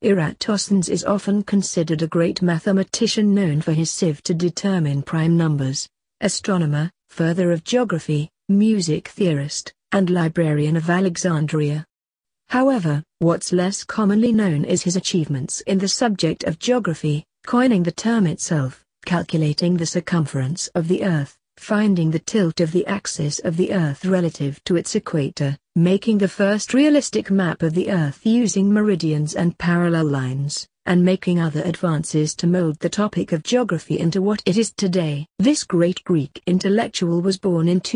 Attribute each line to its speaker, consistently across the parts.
Speaker 1: Eratosthenes is often considered a great mathematician known for his sieve to determine prime numbers, astronomer, further of geography, music theorist, and librarian of Alexandria. However, what's less commonly known is his achievements in the subject of geography, coining the term itself, calculating the circumference of the Earth, finding the tilt of the axis of the Earth relative to its equator, making the first realistic map of the Earth using meridians and parallel lines, and making other advances to mold the topic of geography into what it is today. This great Greek intellectual was born in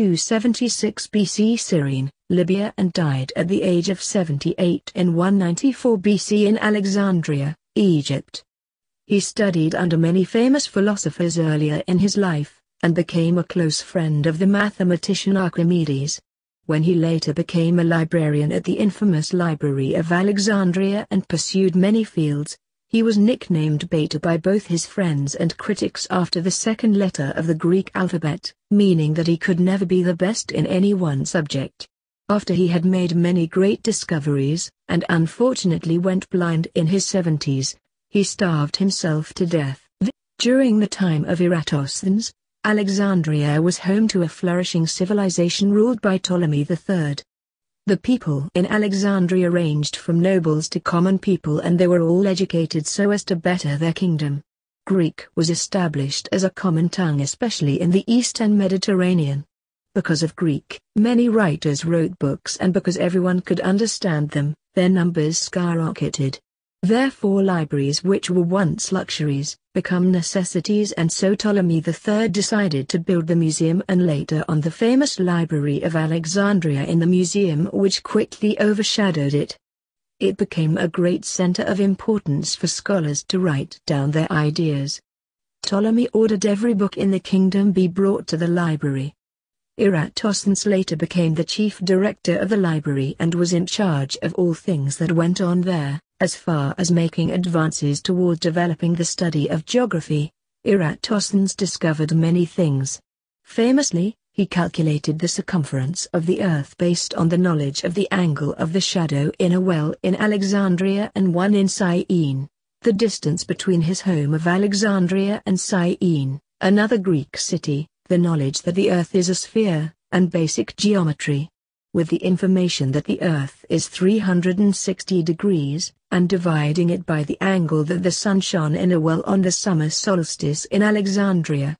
Speaker 1: 276 BC Cyrene, Libya, and died at the age of 78 in 194 BC in Alexandria, Egypt. He studied under many famous philosophers earlier in his life, and became a close friend of the mathematician Archimedes. When he later became a librarian at the infamous Library of Alexandria and pursued many fields, he was nicknamed Beta by both his friends and critics after the second letter of the Greek alphabet, meaning that he could never be the best in any one subject. After he had made many great discoveries, and unfortunately went blind in his 70s, he starved himself to death. During the time of Eratosthenes, Alexandria was home to a flourishing civilization ruled by Ptolemy III. The people in Alexandria ranged from nobles to common people, and they were all educated so as to better their kingdom. Greek was established as a common tongue, especially in the Eastern Mediterranean. Because of Greek, many writers wrote books, and because everyone could understand them, their numbers skyrocketed. Therefore libraries, which were once luxuries, become necessities, and so Ptolemy III decided to build the museum and later on the famous Library of Alexandria in the museum, which quickly overshadowed it. It became a great center of importance for scholars to write down their ideas. Ptolemy ordered every book in the kingdom be brought to the library. Eratosthenes later became the chief director of the library and was in charge of all things that went on there. As far as making advances toward developing the study of geography, Eratosthenes discovered many things. Famously, he calculated the circumference of the Earth based on the knowledge of the angle of the shadow in a well in Alexandria and one in Syene, the distance between his home of Alexandria and Syene, another Greek city, the knowledge that the Earth is a sphere, and basic geometry. With the information that the Earth is 360 degrees, and dividing it by the angle that the sun shone in a well on the summer solstice in Alexandria,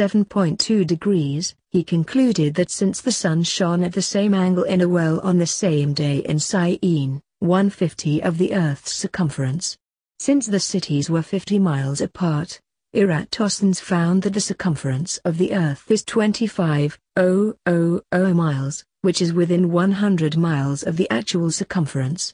Speaker 1: 7.2 degrees, he concluded that since the sun shone at the same angle in a well on the same day in Syene, 1/50 of the Earth's circumference. Since the cities were 50 miles apart, Eratosthenes found that the circumference of the Earth is 25,000 miles, which is within 100 miles of the actual circumference,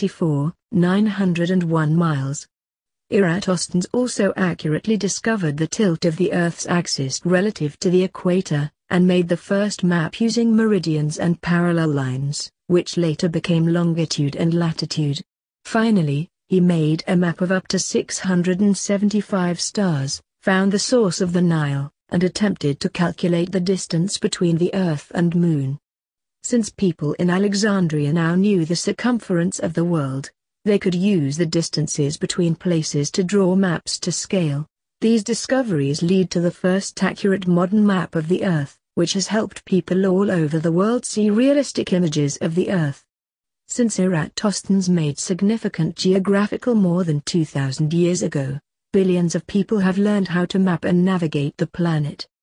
Speaker 1: 24,901 miles. Eratosthenes also accurately discovered the tilt of the Earth's axis relative to the equator, and made the first map using meridians and parallel lines, which later became longitude and latitude. Finally, he made a map of up to 675 stars, found the source of the Nile, and attempted to calculate the distance between the Earth and Moon. Since people in Alexandria now knew the circumference of the world, they could use the distances between places to draw maps to scale. These discoveries lead to the first accurate modern map of the Earth, which has helped people all over the world see realistic images of the Earth. Since Eratosthenes made significant geographical more than 2,000 years ago, billions of people have learned how to map and navigate the planet.